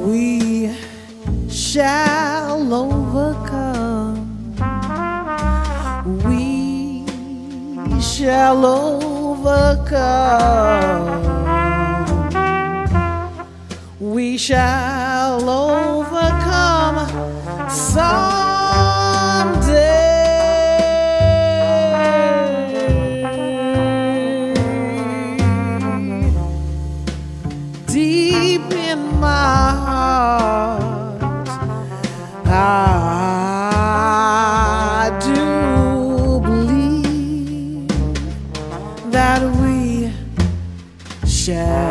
we shall overcome. We shall overcome. We shall overcome someday. Deep in my heart, I do believe that we shall